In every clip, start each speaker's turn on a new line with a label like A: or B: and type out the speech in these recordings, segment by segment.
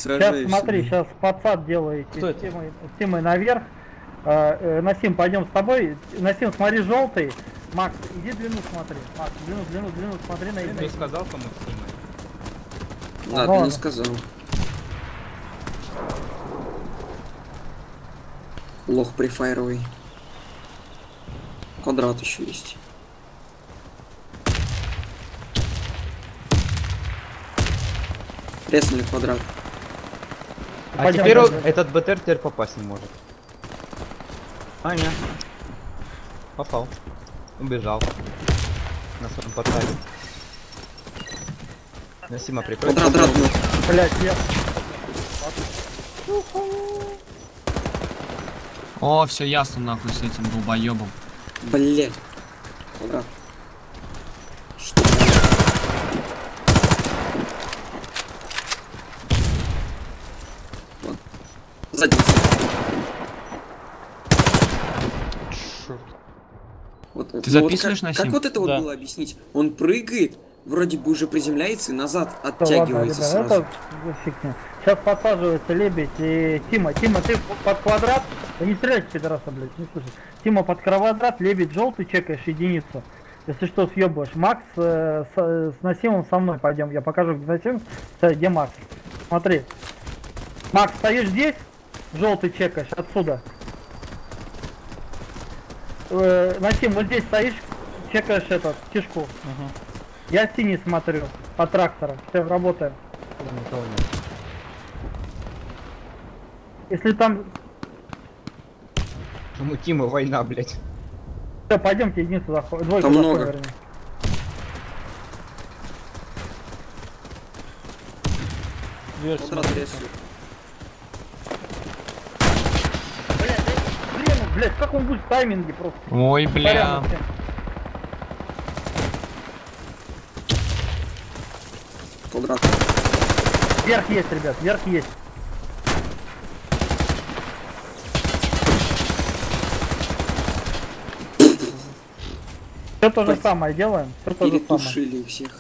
A: Сейчас смотри, сейчас подсад делаете с Тимой наверх. Насим, пойдем с тобой. Насим, смотри, желтый. Макс, иди длину смотри. Макс, длину смотри на
B: Ты сказал, кому с Тимой?
A: Ладно,
C: не сказал. Лох прифайровый. Квадрат еще есть. Резнули квадрат.
B: А
A: Пойдем,
B: теперь
A: пойдем.
B: этот БТР теперь попасть не может. А, нет. Попал. Убежал. На своем подставе. Насима прикрой.
C: Квадрат,
A: Блять, я...
D: О, все ясно нахуй с этим долбоебом.
C: Блять. Квадрат. Что? Вот. Сзади. Вот,
D: Ты записываешь,
C: как
D: Насим?
C: вот это вот
E: Да.
C: было объяснить? Он прыгает, вроде бы уже приземляется и назад
A: Ладно,
C: оттягивается
A: ребят,
C: сразу.
A: это фигня. Сейчас подсаживается Лебедь и Тима. Тима, ты под квадрат. Да не стреляйте, пидораса, блядь, не слышишь. Тима под квадрат, Лебедь желтый, чекаешь единицу. Если что, съебываешь. Макс с Насимом со мной пойдем. Я покажу, где Насим, где Макс. Смотри. Макс, стоишь здесь, желтый чекаешь отсюда. Насим, вот здесь стоишь, чекаешь этот, кишку. Я синий смотрю, по трактора. Все, работаем.
B: Никого нет.
A: Если там...
B: Ну, Тима, война, блять.
A: Все, пойдемте единицу заходим. Двойку
C: Там
A: заходим,
C: много.
A: вернее.
E: Вверх
C: Квадрат
E: смотри.
C: рисует.
A: Блять, как он будет в тайминге просто.
D: Ой, бля.
A: Порядок всем.
C: Квадрат.
A: Вверх есть, ребят, вверх есть. Все то же самое делаем, все то же самое.
C: Перетушили всех.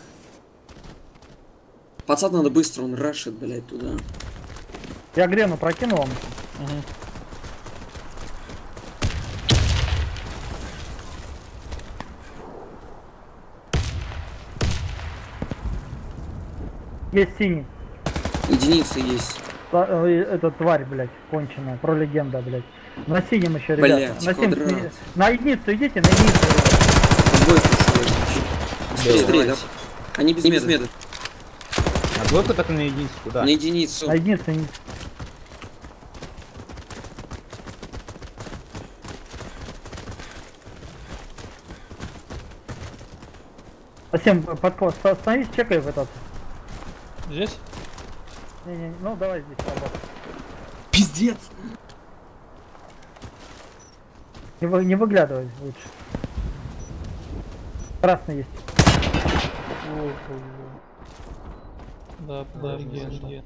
C: Пацан надо быстро, он рашит, блять, туда.
A: Я грену прокинул вам. Есть синий.
C: Единица есть.
A: Это тварь, блядь, конченая, про легенда, блядь. На синем еще, ребята.
C: Блядь,
A: На,
C: квадрат.
A: на единицу идите, на единицу.
C: Двойку ушел. Быстрее, да? Они без меда.
B: А двойку так и на единицу куда?
C: На единицу.
A: На единицу, единицу. Совсем остановись, чекай в этот.
E: Здесь?
A: Не, ну давай здесь работай.
D: Пиздец.
A: Не выглядывай лучше. Красный есть.
E: Да, подожди.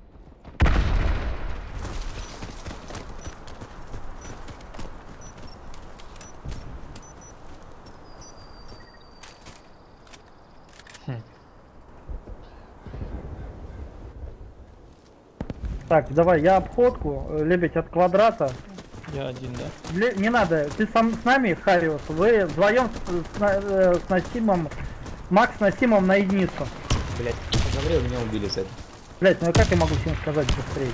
A: Так, давай, я обходку, Лебедь от квадрата.
E: Я один, да?
A: Не надо, ты сам с нами, Хариус, вы вдвоем с Насимом, Макс с Насимом на единицу.
B: Блять, поговорил, меня убили с этим.
A: Блять, ну как я могу всем сказать быстрее?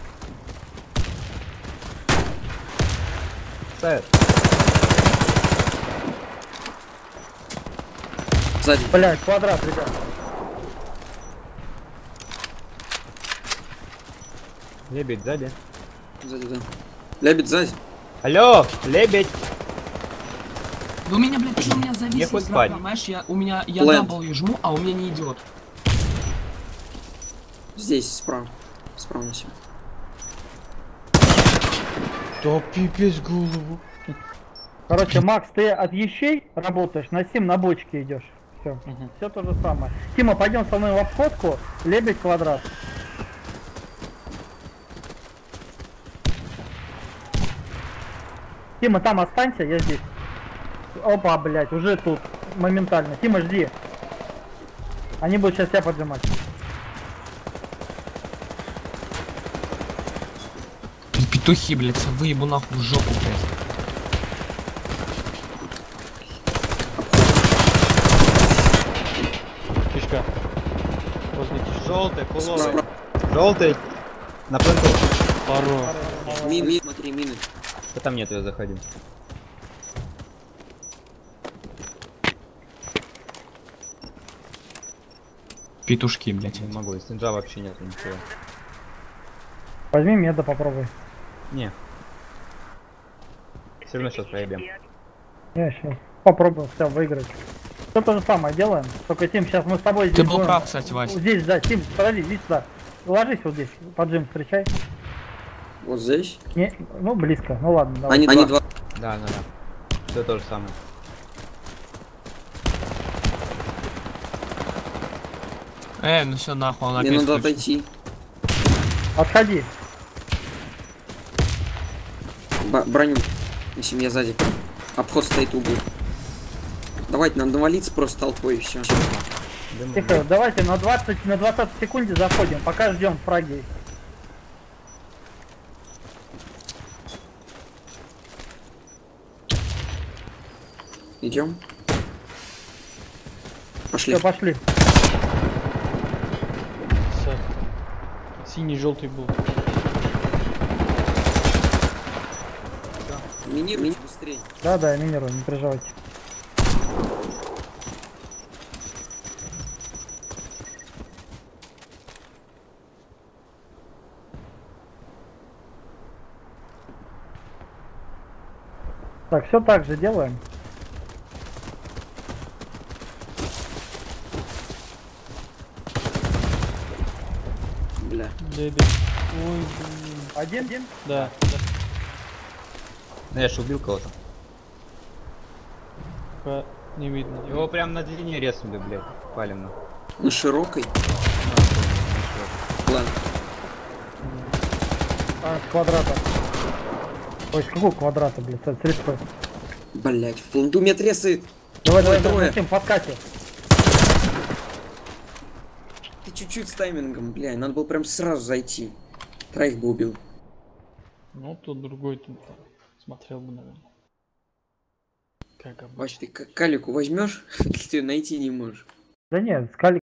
B: Ставят.
C: Сзади.
A: Блять, квадрат, ребят.
B: Лебедь сзади.
C: Сзади, да. Лебедь сзади.
B: Алло, лебедь.
D: Да у меня, блядь, что у меня зависит,
B: Не хоть спать.
D: понимаешь, я
C: Лэнд.
D: W жму, а у меня не идет.
C: Здесь, справа. Справа на себя.
E: Да пипец голову.
A: Короче, Макс, ты от ящей работаешь, Насим на бочке идешь. Все. Все то же самое. Тима, пойдем со мной в обходку. Лебедь квадрат. Тима, там останься, я здесь. Опа, блядь, уже тут. Моментально. Тима, жди. Они будут сейчас тебя поджимать.
D: Петухи, блядь, выебу нахуй в жопу, блядь.
E: Кишка. Возле кишки.
B: Желтый, фуловый.
C: Справа.
B: Желтый. На пленту.
E: Хорош.
C: Мины, смотри, мины.
B: Да там нет, я заходи.
D: Петушки, блядь.
B: Не могу, из нинджа вообще нет ничего.
A: Возьми меда, попробуй.
B: Не. Все равно сейчас проебем.
A: Я сейчас попробую все выиграть. Все то же самое делаем. Только Тим, сейчас мы с тобой здесь
D: Ты был
A: будем-
D: прав, кстати, Вась.
A: Здесь, да, Тим, подожди, иди сюда. Ложись вот здесь, поджим встречай.
C: Вот здесь.
A: Не, ну близко, ну ладно, давай.
C: Они два.
B: Да, да, да. Все то же самое.
D: Ну все, нахуй, он
C: Мне
D: опять
C: надо
D: включил.
C: отойти.
A: Отходи.
C: Броню. Если меня сзади. Обход стоит угол. Давайте, надо навалиться просто толпой и все.
A: Тихо, давайте на 20 секунде заходим, пока ждем фраги.
C: Идем. Пошли.
A: Все, пошли.
E: Синий, желтый был.
C: Минируйте быстрее.
A: Да, да, я минирую, не переживайте. Так, все так же делаем.
C: Бля.
E: Лебедь. Ой, блин.
A: Один.
E: Да.
B: Ну я ж убил кого-то.
E: Пока не видно.
B: Его прям на длине резнули, блядь. Палим.
C: На широкой. Ладно.
A: С квадрата. Ой, с какого квадрата, блядь, с респы.
C: Блять, в планду меня трясает.
A: Давай,
C: Ой,
A: давай,
C: трое.
A: давай, подкате.
C: Ты чуть-чуть с таймингом, бля, надо было прям сразу зайти. Троих бы убил.
E: Ну, тут другой тут смотрел бы, наверное. Как обычно.
C: Вась, ты калику возьмешь, ты ее найти не можешь.
A: Да нет,